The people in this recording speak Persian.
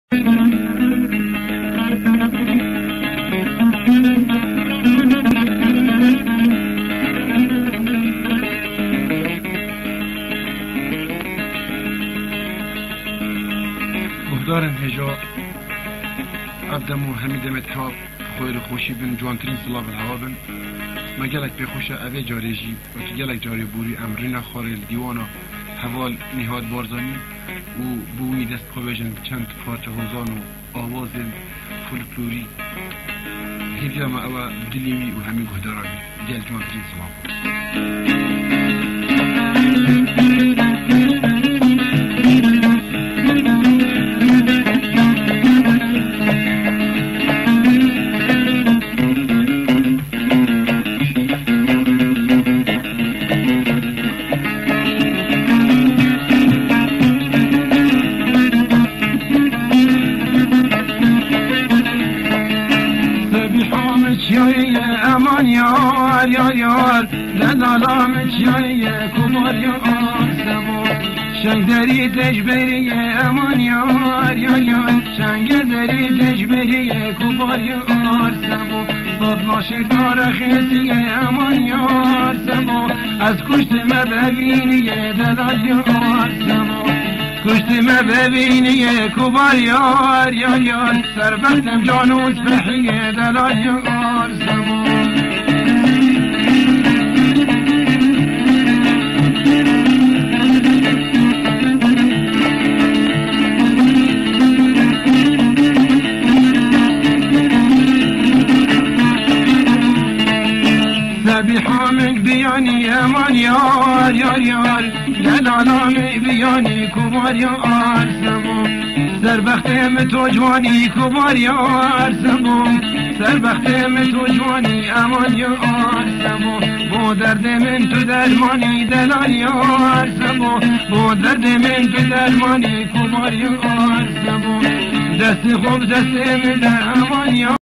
دارن هجا عبدمو حمید متحاب خویر خوشی بن جوانترین صلاح الهوا بن ما گلک بخوشه اوه جاری جی و که گلک جاری بوری امرین خارل دیوانا حوال نهاد بارزانی و بوی دست خوبیجن چند پارچه هزان و آواز فولکلوری هیچ ما اوه دلیمی و همین گهدارانی گل جوانترین صلاح aman yar yar yar Lalamet yar kumar yar Sabo Şengderi tecberiye aman yar yar yar Şengderi tecberiye kumar yar Sabo Babla şerdara khesiye aman yar Sabo Az kuştime beviniye delal yar Sabo kuştime beviniye kubar yar yar yar Serbestem canus behiye delal yar Sabo بحامد بياني امان يار يار يار جلالامي بياني كبار يار سبو سربختم تو جواني كبار يار سبو سربختم تو جواني امان يار سبو بو درد من تو درماني دلال يار سبو بو درد من تو درماني كبار يار سبو دست خوب دست من امان يار